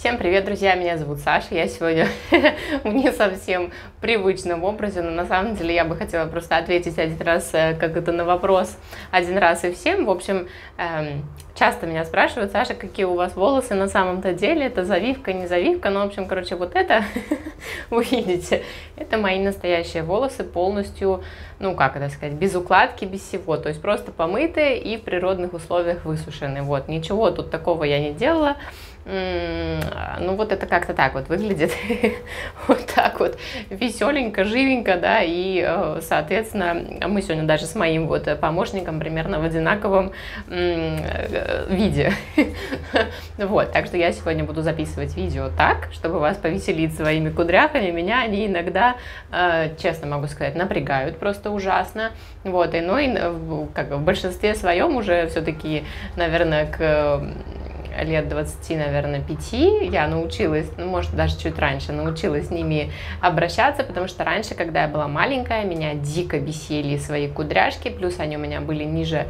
Всем привет, друзья! Меня зовут Саша. Я сегодня в не совсем привычном образе, но на самом деле я бы хотела просто ответить один раз, как это на вопрос, один раз и всем. В общем, часто меня спрашивают: Саша, какие у вас волосы на самом-то деле? Это завивка, не завивка? Ну, в общем, короче, вот это вы видите, это мои настоящие волосы, полностью, ну, как это сказать, без укладки, без всего. То есть просто помытые и в природных условиях высушены. Вот, ничего тут такого я не делала. Ну вот это как-то так вот выглядит, вот так вот веселенько, живенько, да, и, соответственно, мы сегодня даже с моим вот помощником примерно в одинаковом виде. Вот, так что я сегодня буду записывать видео так, чтобы вас повеселить своими кудряхами. Меня они иногда, честно могу сказать, напрягают просто ужасно. Вот, и, ну, и как в большинстве своем уже все-таки, наверное, к лет 20, наверное, 5 я научилась, ну, может, даже чуть раньше, научилась с ними обращаться, потому что раньше, когда я была маленькая, меня дико бесили свои кудряшки, плюс они у меня были ниже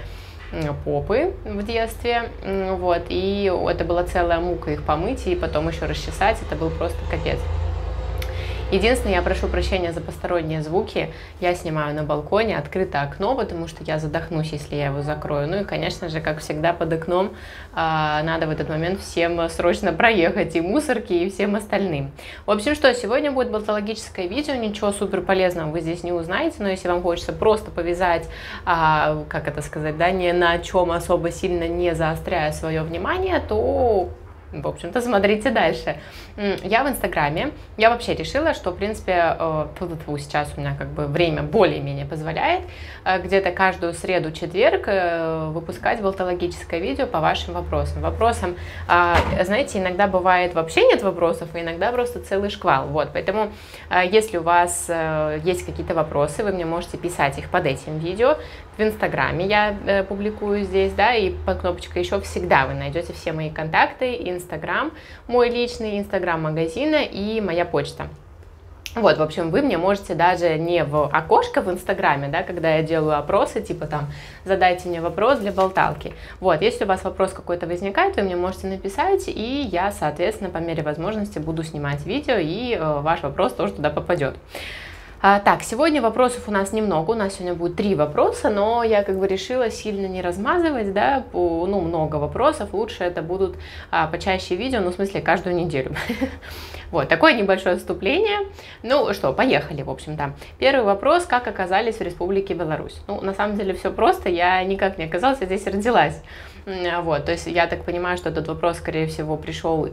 попы в детстве, вот, и это была целая мука их помыть и потом еще расчесать, это был просто капец. Единственное, я прошу прощения за посторонние звуки, я снимаю на балконе, открыто окно, потому что я задохнусь, если я его закрою. Ну и, конечно же, как всегда, под окном надо в этот момент всем срочно проехать, и мусорки, и всем остальным. В общем, что, сегодня будет болтологическое видео, ничего супер полезного вы здесь не узнаете, но если вам хочется просто повязать, как это сказать, да, ни на чем особо сильно не заостряя свое внимание, то... В общем-то, смотрите дальше. Я в Инстаграме, я вообще решила, что, в принципе, сейчас у меня как бы время более-менее позволяет где-то каждую среду-четверг выпускать болтологическое видео по вашим вопросам. Знаете, иногда бывает вообще нет вопросов, а иногда просто целый шквал. Вот, поэтому, если у вас есть какие-то вопросы, вы мне можете писать их под этим видео. В Инстаграме я публикую здесь, да, и под кнопочкой еще всегда вы найдете все мои контакты, Инстаграм мой личный, Инстаграм магазина и моя почта. Вот, в общем, вы мне можете даже не в окошко в Инстаграме, да, когда я делаю опросы, типа там, задайте мне вопрос для болталки. Вот, если у вас вопрос какой-то возникает, вы мне можете написать, и я, соответственно, по мере возможности буду снимать видео, и ваш вопрос тоже туда попадет. Так, сегодня вопросов у нас немного, у нас сегодня будет 3 вопроса, но я как бы решила сильно не размазывать, да, ну, много вопросов, лучше это будут почаще видео, ну, в смысле, каждую неделю. Вот, такое небольшое вступление. Ну что, поехали, в общем-то. Первый вопрос: как оказались в Республике Беларусь? Ну, на самом деле все просто, я никак не оказалась, я здесь родилась. Вот, то есть я так понимаю, что этот вопрос, скорее всего, пришел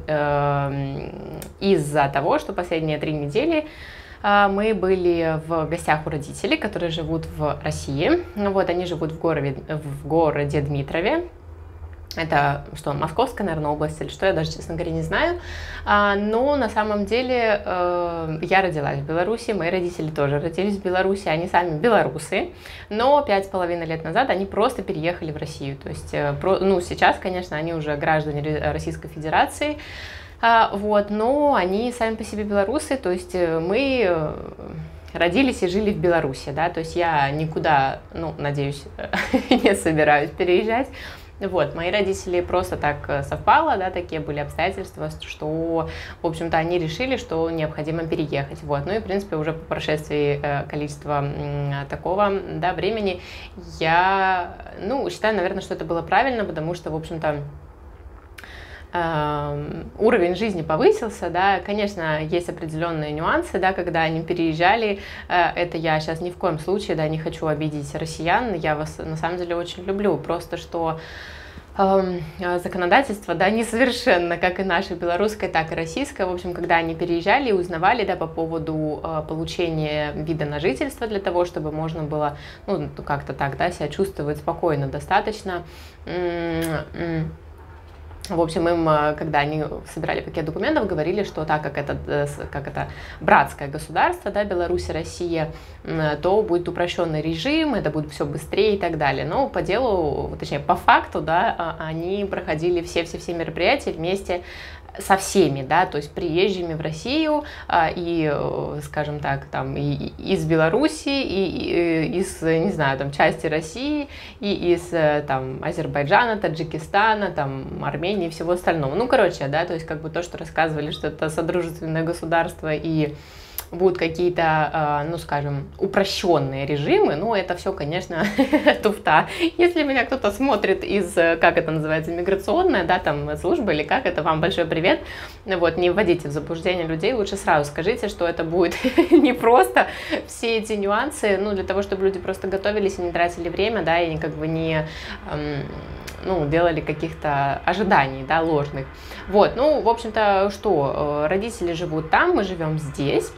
из-за того, что последние 3 недели мы были в гостях у родителей, которые живут в России. Вот, они живут в городе Дмитрове. Это что, Московская, наверное, область или что, я даже, честно говоря, не знаю. Но на самом деле я родилась в Беларуси, мои родители тоже родились в Беларуси, они сами белорусы, но 5,5 лет назад они просто переехали в Россию. То есть, ну, сейчас, конечно, они уже граждане Российской Федерации, вот, но они сами по себе белорусы, то есть мы родились и жили в Беларуси, да, то есть я никуда, ну, надеюсь, не собираюсь переезжать. Вот, мои родители просто так совпало, да, такие были обстоятельства, что, в общем-то, они решили, что необходимо переехать, вот, ну и, в принципе, уже по прошествии количества такого, да, времени я, ну, считаю, наверное, что это было правильно, потому что, в общем-то, уровень жизни повысился, да, конечно, есть определенные нюансы, да, когда они переезжали, это я сейчас ни в коем случае, да, не хочу обидеть россиян, я вас на самом деле очень люблю, просто что законодательство, да, несовершенно, как и наше белорусское, так и российское. В общем, когда они переезжали и узнавали, да, по поводу получения вида на жительство для того, чтобы можно было, ну, как-то так, да, себя чувствовать спокойно достаточно. В общем, им, когда они собирали пакет документов, говорили, что так как это братское государство, да, Беларусь и Россия, то будет упрощенный режим, это будет все быстрее и так далее. Но по делу, точнее, по факту, да, они проходили все мероприятия вместе со всеми, да, то есть приезжими в Россию, и, скажем так, там, и из Беларуси, и из, не знаю, там, части России, и из, там, Азербайджана, Таджикистана, там, Армении и всего остального. Ну, короче, да, то есть, как бы то, что рассказывали, что это содружественное государство, и будут какие-то, ну, скажем, упрощенные режимы, ну, это все, конечно, туфта. Если меня кто-то смотрит из, как это называется, миграционная, да, там, служба или как это, вам большой привет. Вот, не вводите в заблуждение людей, лучше сразу скажите, что это будет не просто все эти нюансы, ну, для того, чтобы люди просто готовились и не тратили время, да, и как бы не, ну, делали каких-то ожиданий, да, ложных. Вот, ну, в общем-то, что, родители живут там, мы живем здесь.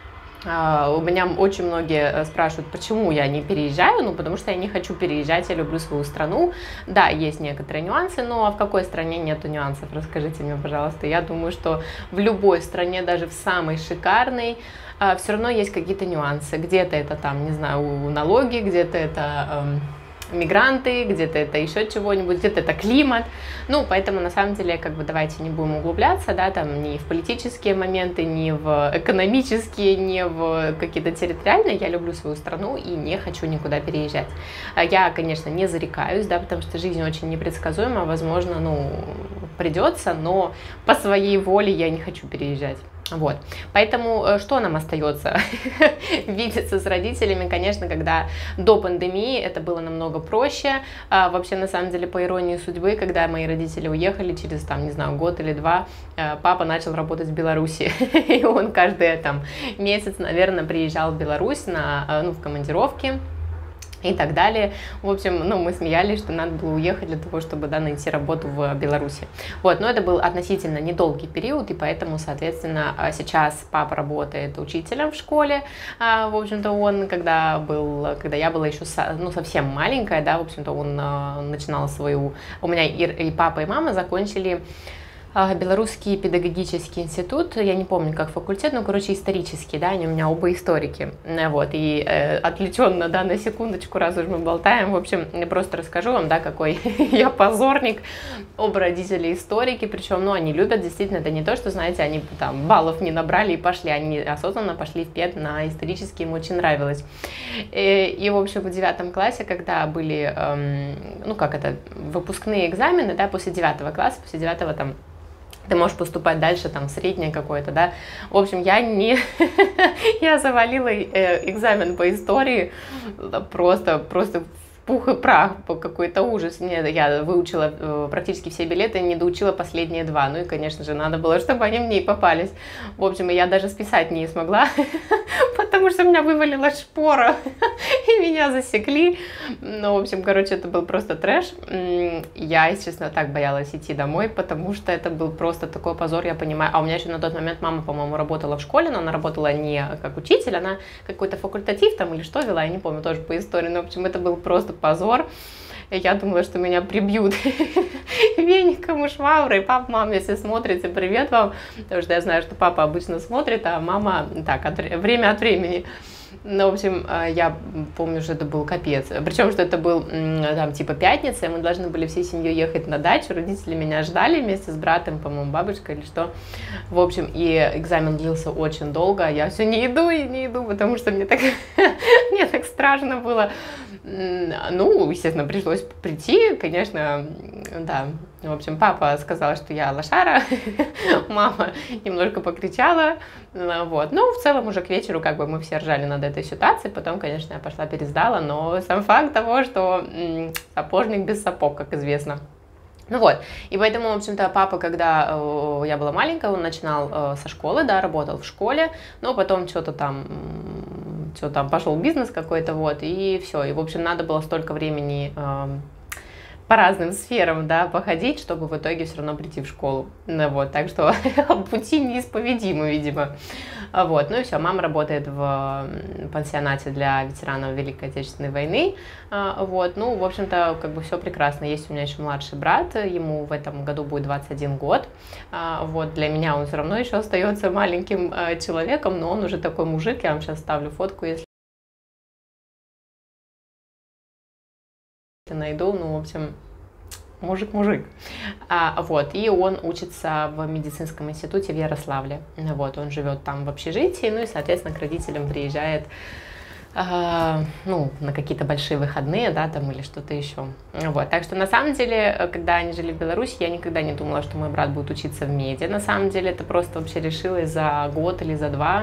У меня очень многие спрашивают, почему я не переезжаю, ну, потому что я не хочу переезжать, я люблю свою страну. Да, есть некоторые нюансы, но в какой стране нету нюансов? Расскажите мне, пожалуйста. Я думаю, что в любой стране, даже в самой шикарной, все равно есть какие-то нюансы. Где-то это там, не знаю, налоги, где-то это мигранты, где-то это еще чего-нибудь, где-то это климат. Ну, поэтому, на самом деле, как бы давайте не будем углубляться, да, там, ни в политические моменты, ни в экономические, ни в какие-то территориальные. Я люблю свою страну и не хочу никуда переезжать. Я, конечно, не зарекаюсь, да, потому что жизнь очень непредсказуема, возможно, ну, придется, но по своей воле я не хочу переезжать. Вот, поэтому что нам остается? Видеться с родителями, конечно, когда до пандемии это было намного проще. Вообще, на самом деле, по иронии судьбы, когда мои родители уехали через, там, не знаю, год или два, папа начал работать в Беларуси, и он каждый там месяц, наверное, приезжал в Беларусь ну, в командировки и так далее. В общем, ну, мы смеялись, что надо было уехать для того, чтобы, да, найти работу в Беларуси. Вот, но это был относительно недолгий период, и поэтому, соответственно, сейчас папа работает учителем в школе. В общем-то, он, когда я была еще, ну, совсем маленькая, да, в общем-то, он начинал свою... У меня и папа, и мама закончили Белорусский педагогический институт, я не помню, как факультет, но, короче, исторический, да, они у меня оба историки, вот, и отвлеченно, да, на секундочку, раз уж мы болтаем, в общем, просто расскажу вам, да, какой я позорник, оба родители историки, причем, ну, они любят, действительно, это не то, что, знаете, они там баллов не набрали и пошли, они осознанно пошли в пед на исторический, им очень нравилось. И в общем, в 9 классе, когда были, ну, как это, выпускные экзамены, да, после 9 класса, после 9 там, ты можешь поступать дальше, там, среднее какое-то, да. В общем, я завалила экзамен по истории просто в пух и прах, какой-то ужас. Я выучила практически все билеты, не доучила последние 2. Ну и, конечно же, надо было, чтобы они мне и попались. В общем, я даже списать не смогла, потому что у меня вывалилась шпора, и меня засекли. Ну, в общем, короче, это был просто трэш. Я, естественно, так боялась идти домой, потому что это был просто такой позор, я понимаю. А у меня еще на тот момент мама, по-моему, работала в школе, но она работала не как учитель, она какой-то факультатив там или что вела, я не помню, тоже по истории. Но, в общем, это был просто позор. Я думала, что меня прибьют веником и шваброй. Папа, мама, если смотрите, привет вам. Потому что я знаю, что папа обычно смотрит, а мама так, время от времени. Ну, в общем, я помню, что это был капец. Причем, что это был там типа пятница, и мы должны были всей семьей ехать на дачу. Родители меня ждали вместе с братом, по-моему, бабушкой или что. В общем, и экзамен длился очень долго. А я все не иду, потому что мне так страшно было. Ну, естественно, пришлось прийти, конечно, да. В общем, папа сказал, что я лошара, мама немножко покричала, вот. Ну, в целом уже к вечеру как бы мы все ржали над этой ситуацией, потом, конечно, я пошла пересдала, но сам факт того, что сапожник без сапог, как известно. Ну вот, и поэтому, в общем-то, папа, когда я была маленькая, он начинал со школы, да, работал в школе, но потом что там пошел бизнес какой-то, вот, и все, и, в общем, надо было столько времени по разным сферам, да, походить, чтобы в итоге все равно прийти в школу, ну, вот, так что пути неисповедимы, видимо, вот, ну и все, мама работает в пансионате для ветеранов Великой Отечественной войны, вот, ну, в общем-то, как бы все прекрасно, есть у меня еще младший брат, ему в этом году будет 21 год, вот, для меня он все равно еще остается маленьким человеком, но он уже такой мужик, я вам сейчас ставлю фотку, если найду, ну, в общем, мужик. Вот, и он учится в медицинском институте в Ярославле. Вот, он живет там в общежитии, ну и, соответственно, к родителям приезжает ну, на какие-то большие выходные, да, там или что-то еще. Вот. Так что на самом деле, когда они жили в Беларуси, я никогда не думала, что мой брат будет учиться в меди. На самом деле это просто вообще решилось за год или за два.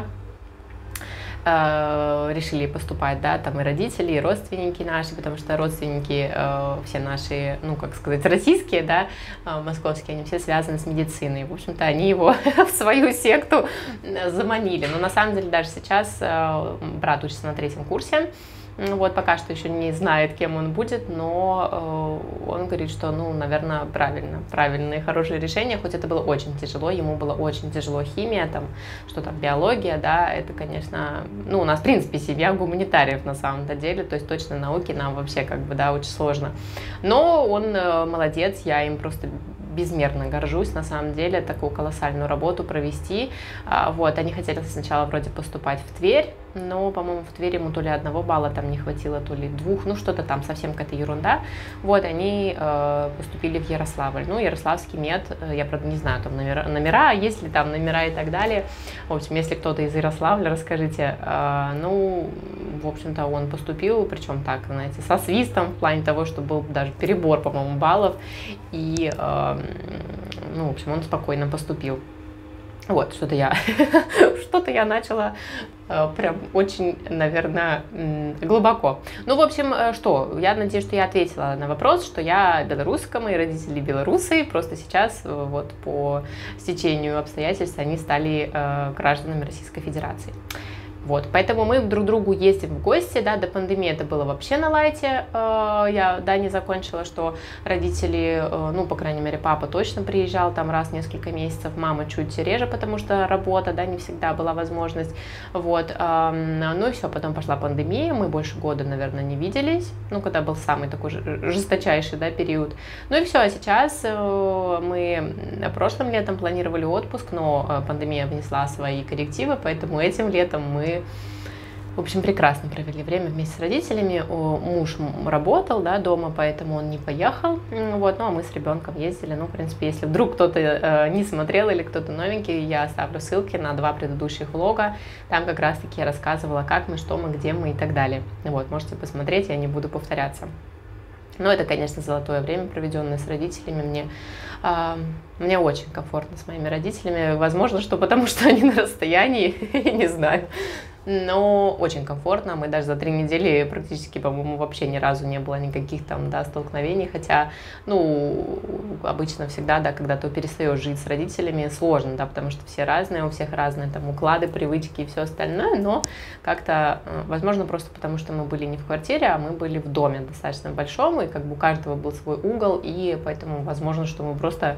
Решили поступать, да, там и родители, и родственники наши, потому что родственники все наши, ну, как сказать, российские, да, московские, они все связаны с медициной. В общем-то, они его в свою секту заманили. Но на самом деле даже сейчас брат учится на 3-м курсе. Вот, пока что еще не знает, кем он будет, но он говорит, что, ну, наверное, правильное и хорошее решение, хоть это было очень тяжело, ему было очень тяжело химия, там, что там, биология, да, это, конечно, ну, у нас, в принципе, семья гуманитариев на самом-то деле, то есть точно науки нам вообще, как бы, да, очень сложно. Но он молодец, я им просто безмерно горжусь, на самом деле, такую колоссальную работу провести. Вот, они хотели сначала вроде поступать в Тверь, но, по-моему, в Твери ему то ли 1 балла там не хватило, то ли 2, ну что-то там, совсем какая-то ерунда. Вот, они поступили в Ярославль. Ну, Ярославский мед, я, правда, не знаю, там номера, есть ли там номера и так далее. В общем, если кто-то из Ярославля, расскажите. Ну, в общем-то, он поступил, причем так, знаете, со свистом, в плане того, что был даже перебор, по-моему, баллов. И, ну, в общем, он спокойно поступил. Вот, что-то я начала прям очень, наверное, глубоко. Ну, в общем, что, я надеюсь, что я ответила на вопрос, что я белоруска, мои родители белорусы, просто сейчас вот по стечению обстоятельств они стали гражданами Российской Федерации. Вот, поэтому мы друг к другу ездим в гости, да, до пандемии это было вообще на лайте, я, да, не закончила, что родители, ну, по крайней мере, папа точно приезжал там раз в несколько месяцев, мама чуть реже, потому что работа, да, не всегда была возможность, вот, ну и все, потом пошла пандемия, мы больше года, наверное, не виделись, ну, когда был самый такой жесточайший, да, период, ну и все, а сейчас мы прошлым летом планировали отпуск, но пандемия внесла свои коррективы, поэтому этим летом мы, в общем, прекрасно провели время вместе с родителями. Муж работал, да, дома, поэтому он не поехал. Вот, ну, а мы с ребенком ездили. Ну, в принципе, если вдруг кто-то не смотрел или кто-то новенький, я оставлю ссылки на 2 предыдущих влога. Там как раз-таки я рассказывала, как мы, что мы, где мы и так далее. Вот, можете посмотреть, я не буду повторяться. Но это, конечно, золотое время, проведенное с родителями. Мне очень комфортно с моими родителями. Возможно, что потому что они на расстоянии, не знаю. Но очень комфортно. Мы даже за 3 недели практически, по-моему, вообще ни разу не было никаких там, да, столкновений. Хотя, ну, обычно всегда, да, когда ты перестаешь жить с родителями, сложно, да, потому что все разные, у всех разные там уклады, привычки и все остальное. Но как-то, возможно, просто потому что мы были не в квартире, а мы были в доме достаточно большом, и как бы у каждого был свой угол, и поэтому, возможно, что мы просто...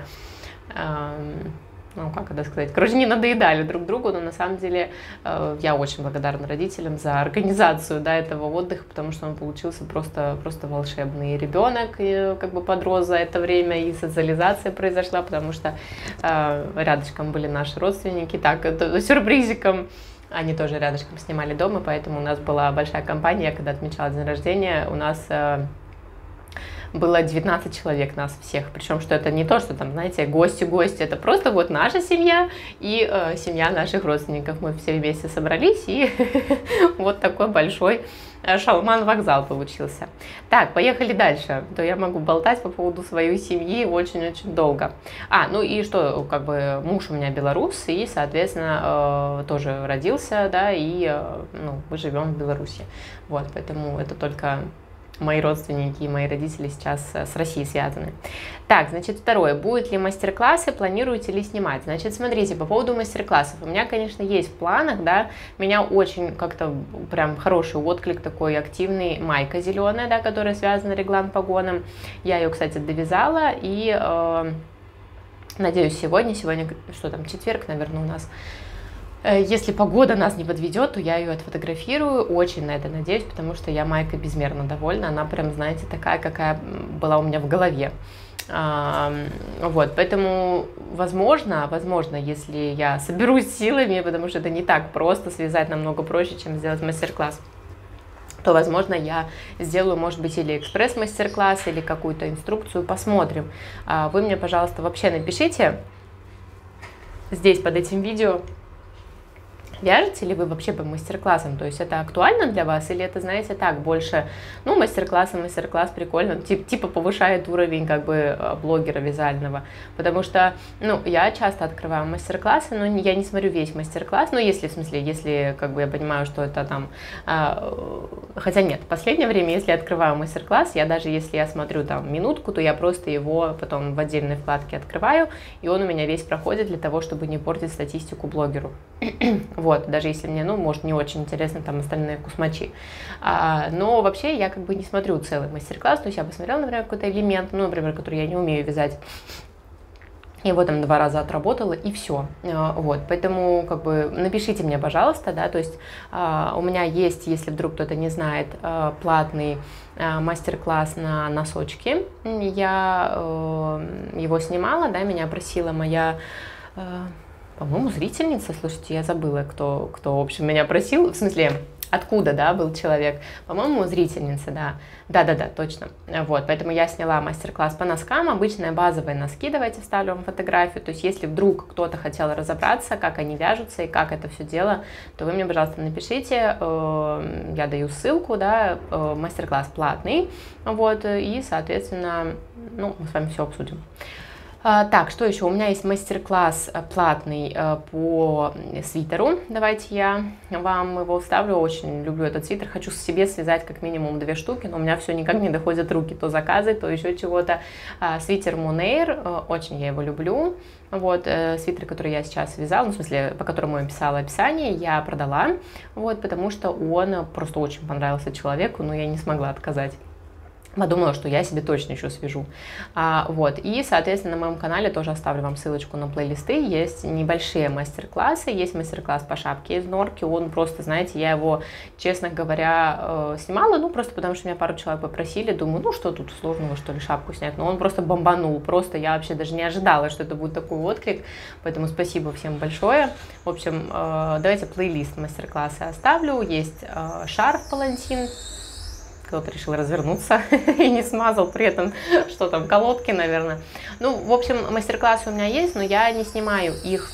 ну, как это сказать, короче, не надоедали друг другу, но на самом деле я очень благодарна родителям за организацию, да, этого отдыха, потому что он получился просто волшебный. Ребенок как бы подрос за это время, и социализация произошла, потому что рядышком были наши родственники, так, это сюрпризиком. Они тоже рядышком снимали дом, и поэтому у нас была большая компания, когда отмечала день рождения, у нас... было 19 человек нас всех, причем что это не то, что там, знаете, гости, это просто вот наша семья и семья наших родственников. Мы все вместе собрались, и вот такой большой шалман-вокзал получился. Так, поехали дальше, то я могу болтать по поводу своей семьи очень-очень долго. Ну и что, как бы муж у меня белорус, и, соответственно, тоже родился, да, и ну, мы живем в Беларуси. Вот, поэтому это только... мои родственники и мои родители сейчас с Россией связаны. Так, значит, второе. Будут ли мастер-классы, планируете ли снимать? Значит, смотрите, по поводу мастер-классов. У меня, конечно, есть в планах, да, меня очень как-то прям хороший отклик такой активный. Майка зеленая, да, которая связана с реглан-погоном. Я ее, кстати, довязала и, надеюсь, сегодня, что там, четверг, наверное, у нас. Если погода нас не подведет, то я ее отфотографирую, очень на это надеюсь, потому что я майкой безмерно довольна, она прям, знаете, такая, какая была у меня в голове. Вот, поэтому, возможно, если я соберусь силами, потому что это не так просто, связать намного проще, чем сделать мастер-класс, то, возможно, я сделаю, может быть, или экспресс-мастер-класс, или какую-то инструкцию, посмотрим. Вы мне, пожалуйста, вообще напишите здесь под этим видео, вяжете ли вы вообще по мастер-классам, то есть это актуально для вас, или это, знаете, так, больше, ну, мастер-класс прикольно, типа повышает уровень, как бы, блогера вязального, потому что, ну, я часто открываю мастер-классы, но я не смотрю весь мастер-класс, ну, если, в смысле, если, как бы, я понимаю, что это там, хотя нет, в последнее время, если я открываю мастер-класс, я даже, если я смотрю там минутку, то я просто его потом в отдельной вкладке открываю, и он у меня весь проходит для того, чтобы не портить статистику блогеру. Вот, даже если мне, ну, может, не очень интересно там остальные кусмачи. Но вообще я как бы не смотрю целый мастер-класс, то есть я посмотрела, например, какой-то элемент, ну, например, который я не умею вязать, его там 2 раза отработала, и все. Вот, поэтому, как бы, напишите мне, пожалуйста, да, то есть у меня есть, если вдруг кто-то не знает, платный мастер-класс на носочки. Я его снимала, да, меня просила моя... по-моему, зрительница, слушайте, я забыла, кто, в общем, меня просил, в смысле, откуда, да, был человек, по-моему, зрительница, да, да, точно, вот, поэтому я сняла мастер-класс по носкам, обычные базовые носки, давайте вставлю вам фотографию, то есть если вдруг кто-то хотел разобраться, как они вяжутся и как это все дело, то вы мне, пожалуйста, напишите, я даю ссылку, да, мастер-класс платный, вот, и, соответственно, ну, мы с вами все обсудим. Так, что еще? У меня есть мастер-класс платный по свитеру. Давайте я вам его вставлю. Очень люблю этот свитер. Хочу себе связать как минимум 2 штуки, но у меня все никак не доходят руки. То заказы, то еще чего-то. Свитер Монейр. Очень я его люблю. Вот, свитер, который я сейчас вязала, ну, в смысле, по которому я писала описание, я продала. Вот, потому что он просто очень понравился человеку, но я не смогла отказать. Подумала, что я себе точно еще свяжу. Вот. И, соответственно, на моем канале тоже оставлю вам ссылочку на плейлисты. Есть небольшие мастер-классы. Есть мастер-класс по шапке из норки. Он просто, знаете, я его, честно говоря, снимала, ну, просто потому что меня пару человек попросили. Думаю, ну, что тут сложного, что ли, шапку снять. Но он просто бомбанул. Просто я вообще даже не ожидала, что это будет такой отклик. Поэтому спасибо всем большое. В общем, давайте плейлист мастер-класса оставлю. Есть шарф палантин. Кто-то решил развернуться и не смазал при этом, что там, колодки, наверное. Ну, в общем, мастер-классы у меня есть, но я не снимаю их.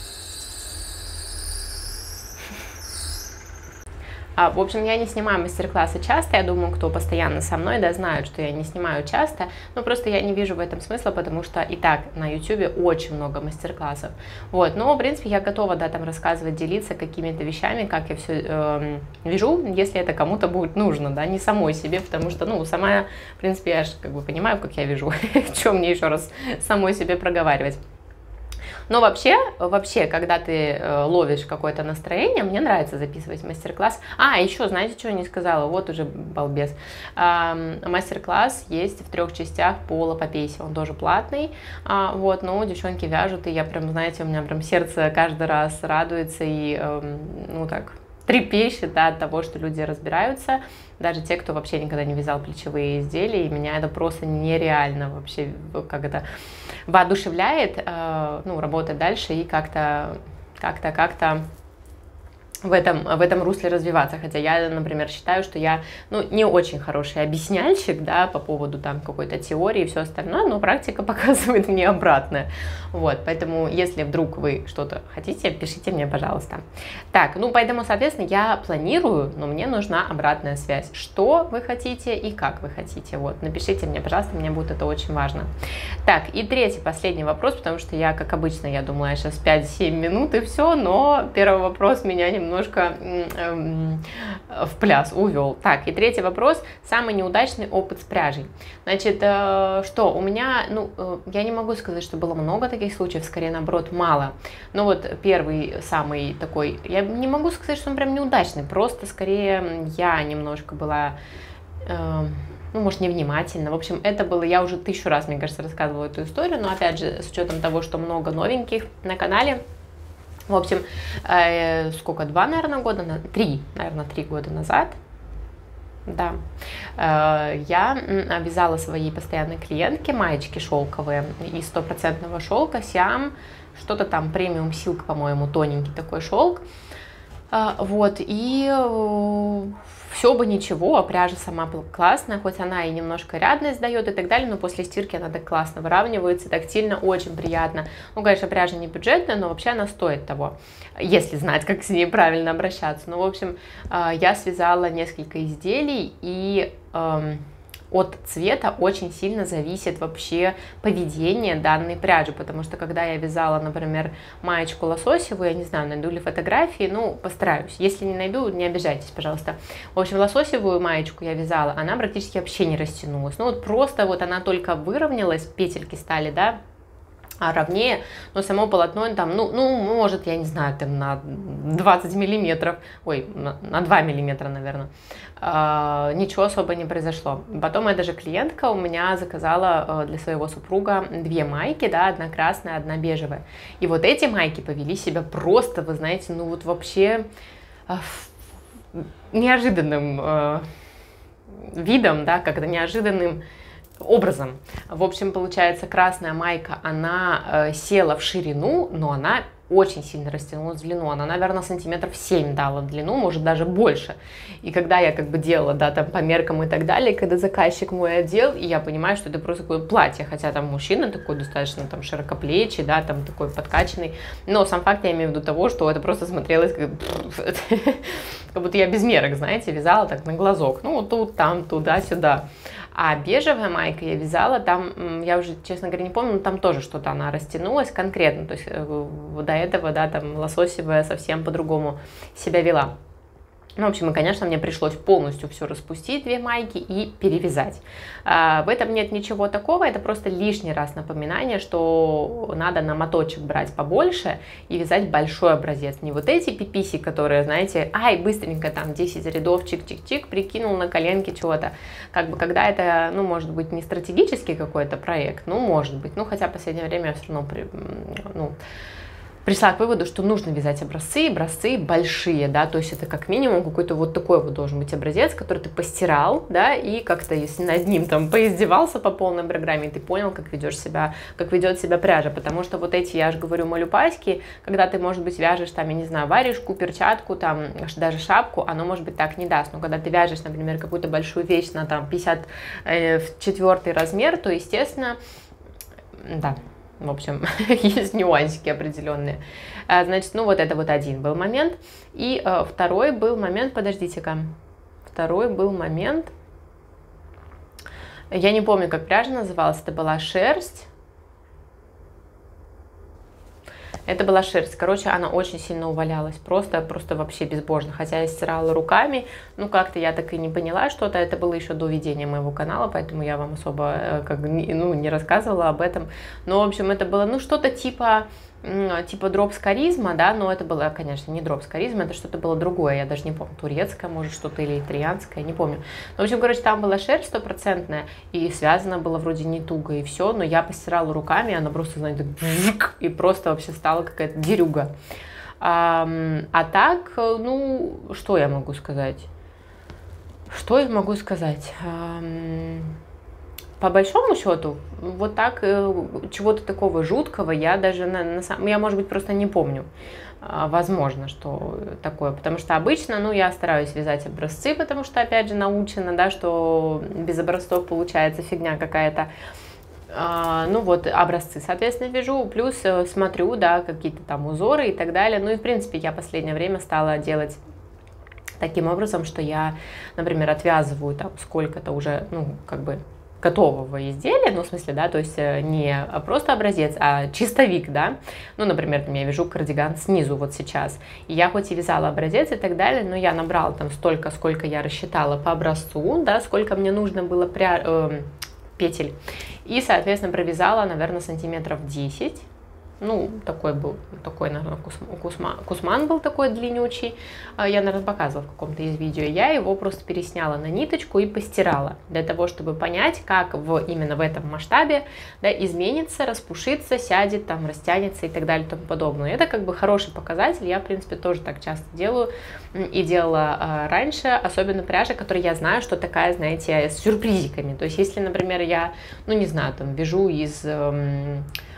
В общем, я не снимаю мастер-классы часто, я думаю, кто постоянно со мной, да, знают, что я не снимаю часто, но просто я не вижу в этом смысла, потому что и так на YouTube очень много мастер-классов, вот, но, в принципе, я готова, да, там рассказывать, делиться какими-то вещами, как я все вяжу, если это кому-то будет нужно, да, не самой себе, потому что, ну, сама, в принципе, я же, как бы, понимаю, как я вяжу, чем мне еще раз самой себе проговаривать. Но вообще, когда ты ловишь какое-то настроение, мне нравится записывать мастер-класс. Еще, знаете, что я не сказала? Вот уже балбес. Мастер-класс есть в 3 частях по лапопейсе, он тоже платный. Вот, но девчонки вяжут, и я прям, знаете, у меня прям сердце каждый раз радуется и, ну так, трепещет, да, от того, что люди разбираются, даже те, кто вообще никогда не вязал плечевые изделия, и меня это просто нереально вообще, как это, воодушевляет, ну, работать дальше и как-то в этом русле развиваться, хотя я, например, считаю, что я, ну, не очень хороший объясняльщик, да, по поводу там какой-то теории и все остальное, но практика показывает мне обратное, вот, поэтому, если вдруг вы что-то хотите, пишите мне, пожалуйста. Так, ну, поэтому, соответственно, я планирую, но мне нужна обратная связь, что вы хотите и как вы хотите, вот, напишите мне, пожалуйста, мне будет это очень важно. Так, и третий, последний вопрос, потому что я, как обычно, я думала, я сейчас 5-7 минут и все, но первый вопрос меня немножко в пляс увел. Так, и третий вопрос. Самый неудачный опыт с пряжей. Значит, что у меня, ну, я не могу сказать, что было много таких случаев, скорее наоборот, мало. Но вот первый, самый такой, я не могу сказать, что он прям неудачный, просто скорее я немножко была... ну, может, невнимательно. В общем, это было, я уже 1000 раз, мне кажется, рассказывала эту историю, но, опять же, с учетом того, что много новеньких на канале, в общем, сколько, 2, наверное, года, 3 года назад, да, я вязала своей постоянной клиентке маечки шелковые из 100% шелка, Сиам, что-то там, премиум силк, по-моему, тоненький такой шелк. Вот, и все бы ничего, а пряжа сама была классная, хоть она и немножко рядность дает и так далее, но после стирки она так классно выравнивается, тактильно, очень приятно. Ну, конечно, пряжа не бюджетная, но вообще она стоит того, если знать, как с ней правильно обращаться. Ну, в общем, я связала несколько изделий, и от цвета очень сильно зависит вообще поведение данной пряжи, потому что когда я вязала, например, маечку лососевую, я не знаю, найду ли фотографии, ну, постараюсь. Если не найду, не обижайтесь, пожалуйста. В общем, лососевую маечку я вязала, она практически вообще не растянулась. Ну, вот просто вот она только выровнялась, петельки стали, да, ровнее, но само полотно там, ну, может, я не знаю, там на 20 миллиметров, ой, на 2 миллиметра, наверное, ничего особо не произошло. Потом моя даже клиентка у меня заказала для своего супруга 2 майки, да, одна красная, одна бежевая. И вот эти майки повели себя просто, вы знаете, ну вот вообще неожиданным видом, да, как-то неожиданным образом. В общем, получается, красная майка, она села в ширину, но она очень сильно растянулась в длину. Она, наверное, сантиметров 7 дала в длину, может, даже больше. И когда я как бы делала, да, там по меркам и так далее, когда заказчик мой одел, и я понимаю, что это просто такое платье, хотя там мужчина такой достаточно там широкоплечий, да, там такой подкачанный, но сам факт я имею в виду того, что это просто смотрелось как будто я без мерок, знаете, вязала так на глазок, ну, тут, там, туда-сюда. А бежевая майка я вязала, там, я уже, честно говоря, не помню, но там тоже что-то она растянулась конкретно, то есть до этого, да, там лососевая совсем по-другому себя вела. Ну, в общем, и, конечно, мне пришлось полностью все распустить, 2 майки, и перевязать. В этом нет ничего такого, это просто лишний раз напоминание, что надо на моточек брать побольше и вязать большой образец. Не вот эти пиписи, которые, знаете, ай, быстренько там 10 рядов, чик-чик-чик, прикинул на коленке чего-то. Как бы, когда это, ну, может быть, не стратегический какой-то проект, ну, может быть, ну, хотя в последнее время я все равно, пришла к выводу, что нужно вязать образцы большие, да, то есть это как минимум какой-то вот такой вот должен быть образец, который ты постирал, да, и как-то, если над ним там поиздевался по полной программе, ты понял, как ведет себя пряжа, потому что вот эти, я же говорю, малюпаськи, когда ты, может быть, вяжешь там, я не знаю, варежку, перчатку, там, даже шапку, оно, может быть, так не даст, но когда ты вяжешь, например, какую-то большую вещь на там 54 размер, то, естественно, да. В общем, есть нюансики определенные. Значит, ну вот это вот один был момент. И второй был момент, подождите-ка. Второй был момент. Я не помню, как пряжа называлась. Это была шерсть. Это была шерсть. Короче, она очень сильно увалялась. Просто вообще безбожно. Хотя я стирала руками. Ну, как-то я так и не поняла что-то. Это было еще до ведения моего канала, поэтому я вам особо не рассказывала об этом. Но, в общем, это было, ну, что-то типа Drops Charisma, да, но это было, конечно, не Drops Charisma, это что-то было другое, я даже не помню, турецкое, может, что-то, или итальянское, не помню. Но, в общем, короче, там была шерсть 100%, и связано было вроде не туго, и все, но я постирала руками, она просто, знаете, и просто вообще стала какая-то дерюга. А так, ну, что я могу сказать? Что я могу сказать? По большому счету, вот так, чего-то такого жуткого я даже, я, может быть, просто не помню. Возможно, что такое, потому что обычно, ну, я стараюсь вязать образцы, потому что, опять же, научена, да, что без образцов получается фигня какая-то. Ну, вот, образцы, соответственно, вяжу, плюс смотрю, да, какие-то там узоры и так далее. Ну, и, в принципе, я в последнее время стала делать таким образом, что я, например, отвязываю там сколько-то уже, ну, как бы, готового изделия, ну, в смысле, да, то есть не просто образец, а чистовик, да, ну, например, я вяжу кардиган снизу вот сейчас, и я хоть и вязала образец и так далее, но я набрала там столько, сколько я рассчитала по образцу, да, сколько мне нужно было петель, и, соответственно, провязала, наверное, сантиметров 10, ну, такой был, наверное, кусман был такой длиннючий, я, наверное, показывала в каком-то из видео, я его просто пересняла на ниточку и постирала, для того, чтобы понять, как именно в этом масштабе, да, изменится, распушится, сядет, там, растянется и так далее и тому подобное. Это как бы хороший показатель, я, в принципе, тоже так часто делаю и делала раньше, особенно пряжа, которая я знаю, что такая, знаете, с сюрпризиками, то есть, если, например, я, ну, не знаю, там, вяжу из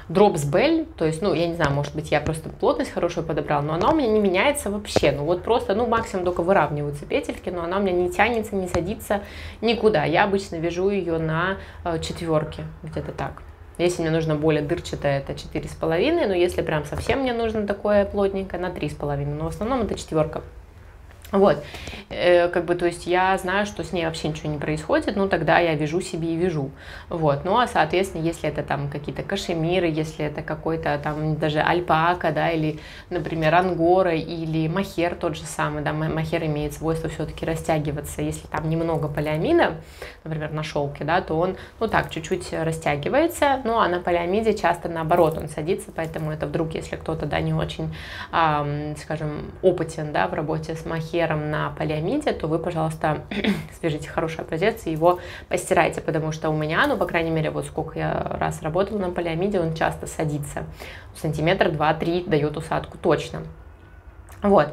Dropsbell, то есть, ну, я не знаю, может быть, я просто плотность хорошую подобрала, но она у меня не меняется вообще, ну, вот просто, ну, максимум только выравниваются петельки, но она у меня не тянется, не садится никуда. Я обычно вяжу ее на 4, где-то так. Если мне нужно более дырчатое, это 4,5, но если прям совсем мне нужно такое плотненькое, на 3,5, но в основном это 4. Вот, как бы, то есть я знаю, что с ней вообще ничего не происходит, ну, тогда я вяжу себе и вяжу, вот, ну, а, соответственно, если это там какие-то кашемиры, если это какой-то там даже альпака, да, или, например, ангора, или мохер тот же самый, да, мохер имеет свойство все-таки растягиваться, если там немного полиамида, например, на шелке, да, то он, ну, так, чуть-чуть растягивается, ну, а на полиамиде часто наоборот он садится, поэтому это вдруг, если кто-то, да, не очень, скажем, опытен, да, в работе с мохером, на полиамиде, то вы, пожалуйста, свяжите хороший образец и его постирайте, потому что у меня, ну, по крайней мере, вот сколько я раз работала на полиамиде, он часто садится. Сантиметр, 2-3 дает усадку точно. Вот.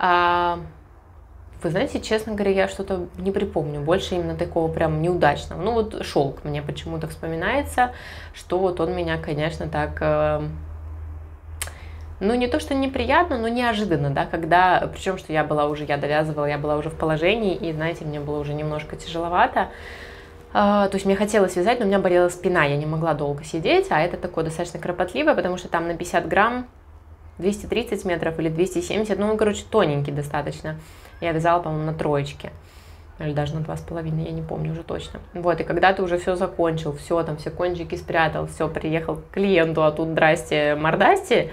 Вы знаете, честно говоря, я что-то не припомню, больше именно такого прям неудачного. Ну, вот шелк мне почему-то вспоминается, что вот он меня, конечно, так... Ну, не то, что неприятно, но неожиданно, да, когда, причем, что я довязывала, я была уже в положении, и, знаете, мне было уже немножко тяжеловато, то есть мне хотелось вязать, но у меня болела спина, я не могла долго сидеть, а это такое достаточно кропотливое, потому что там на 50 грамм 230 метров или 270, ну, короче, тоненький достаточно, я вязала, по-моему, на 3, или даже на 2,5, я не помню уже точно. Вот, и когда ты уже все закончил, все, там, все кончики спрятал, все, приехал к клиенту, а тут здрасте, мордасти,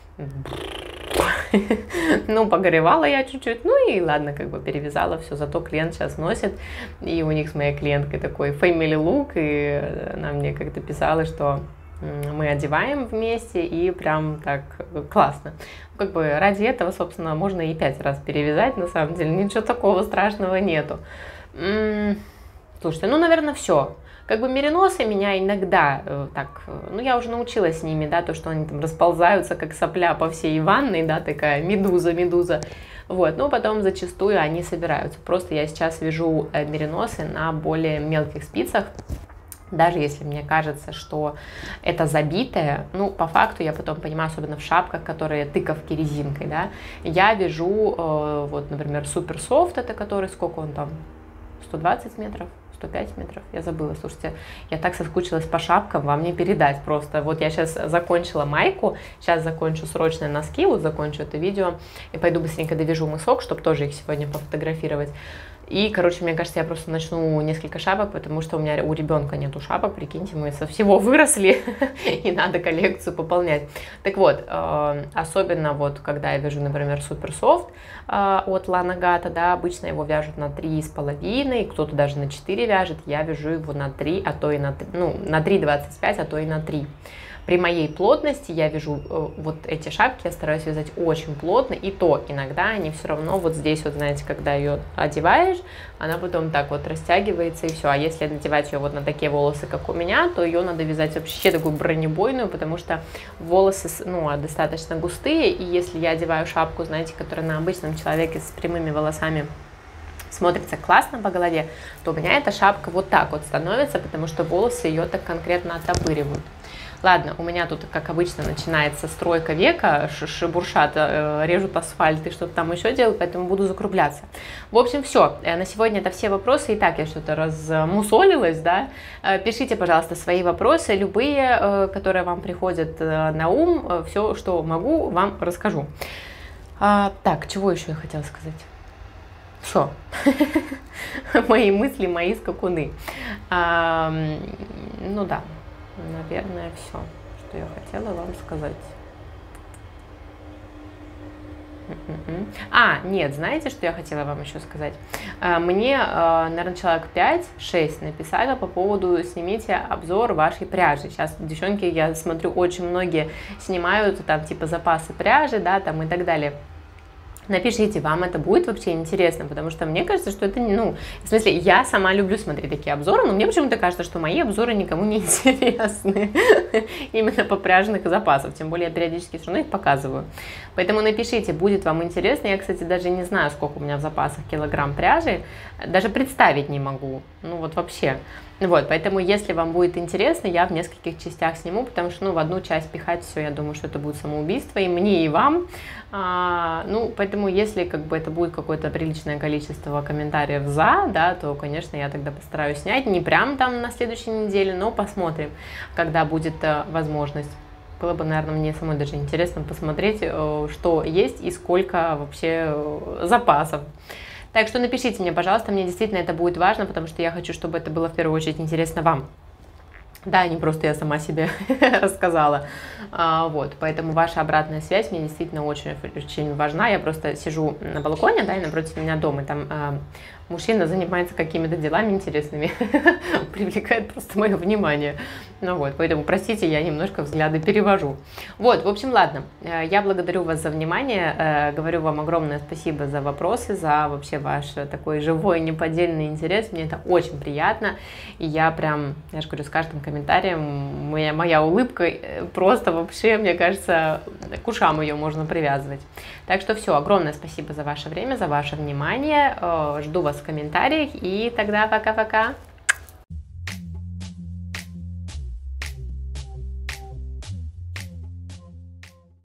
ну, погоревала я чуть-чуть, ну и ладно, как бы перевязала все, зато клиент сейчас носит, и у них с моей клиенткой такой family look, и она мне как-то писала, что мы одеваем вместе, и прям так классно. Как бы ради этого, собственно, можно и 5 раз перевязать, на самом деле, ничего такого страшного нету. Слушайте, ну, наверное, все. Как бы мериносы меня иногда так, ну, я уже научилась с ними, да, то, что они там расползаются, как сопля по всей ванной, да, такая медуза, вот, но потом зачастую они собираются. Просто я сейчас вяжу мериносы на более мелких спицах, даже если мне кажется, что это забитое, ну, по факту я потом понимаю, особенно в шапках, которые тыковки резинкой, да, я вяжу, вот, например, Super Soft, это который, сколько он там, 120 метров? 105 метров, я забыла, слушайте, я так соскучилась по шапкам, вам не передать просто. Вот я сейчас закончила майку, сейчас закончу срочно носки, вот закончу это видео, и пойду быстренько довяжу мысок, чтобы тоже их сегодня пофотографировать. И, короче, мне кажется, я просто начну несколько шапок, потому что у ребенка нету шапок, прикиньте, мы со всего выросли, и надо коллекцию пополнять. Так вот, особенно вот, когда я вяжу, например, Super Soft от Lana Gata, да, обычно его вяжут на 3,5, кто-то даже на 4 вяжет, я вяжу его на 3, а то и на 3, ну, на 3,25, а то и на 3. При моей плотности я вяжу вот эти шапки, я стараюсь вязать очень плотно, и то иногда они все равно вот здесь вот, знаете, когда ее одеваешь, она потом так вот растягивается и все. А если надевать ее вот на такие волосы, как у меня, то ее надо вязать вообще такую бронебойную, потому что волосы, ну, достаточно густые, и если я одеваю шапку, знаете, которая на обычном человеке с прямыми волосами смотрится классно по голове, то у меня эта шапка вот так вот становится, потому что волосы ее так конкретно оттопыривают. Ладно, у меня тут, как обычно, начинается стройка века, шебуршат, режут асфальт и что-то там еще делают, поэтому буду закругляться. В общем, все. На сегодня это все вопросы. Итак, я что-то размусолилась, да. Пишите, пожалуйста, свои вопросы, любые, которые вам приходят на ум. Все, что могу, вам расскажу. Так, чего еще я хотела сказать? Все. Мои мысли, мои скакуны. Ну да. Наверное, все, что я хотела вам сказать. Нет, знаете, что я хотела вам еще сказать? Мне, наверное, человек 5-6 написали по поводу «снимите обзор вашей пряжи». Сейчас, девчонки, я смотрю, очень многие снимают там типа запасы пряжи, да, там и так далее. Напишите, вам это будет вообще интересно, потому что мне кажется, что это, ну, в смысле, я сама люблю смотреть такие обзоры, но мне почему-то кажется, что мои обзоры никому не интересны, именно по пряжных запасов, тем более я периодически все равно их показываю. Поэтому напишите, будет вам интересно. Я, кстати, даже не знаю, сколько у меня в запасах килограмм пряжи, даже представить не могу, ну вот вообще. Вот, поэтому, если вам будет интересно, я в нескольких частях сниму, потому что, ну, в одну часть пихать все, я думаю, что это будет самоубийство и мне, и вам. Ну, поэтому, если как бы это будет какое-то приличное количество комментариев за, да, то, конечно, я тогда постараюсь снять, не прям там на следующей неделе, но посмотрим, когда будет возможность. Было бы, наверное, мне самой даже интересно посмотреть, что есть и сколько вообще запасов. Так что напишите мне, пожалуйста, мне действительно это будет важно, потому что я хочу, чтобы это было в первую очередь интересно вам. Да, не просто я сама себе рассказала. Вот, поэтому ваша обратная связь мне действительно очень важна. Я просто сижу на балконе, да, и напротив меня дом, и там мужчина занимается какими-то делами интересными, привлекает просто мое внимание. Ну вот, поэтому, простите, я немножко взгляды перевожу. Вот, в общем, ладно, я благодарю вас за внимание, говорю вам огромное спасибо за вопросы, за вообще ваш такой живой, неподдельный интерес, мне это очень приятно, и я прям, я же говорю, с каждым комментарием моя улыбка просто вообще, мне кажется, к ушам ее можно привязывать. Так что все, огромное спасибо за ваше время, за ваше внимание, жду вас в комментариях, и тогда пока-пока.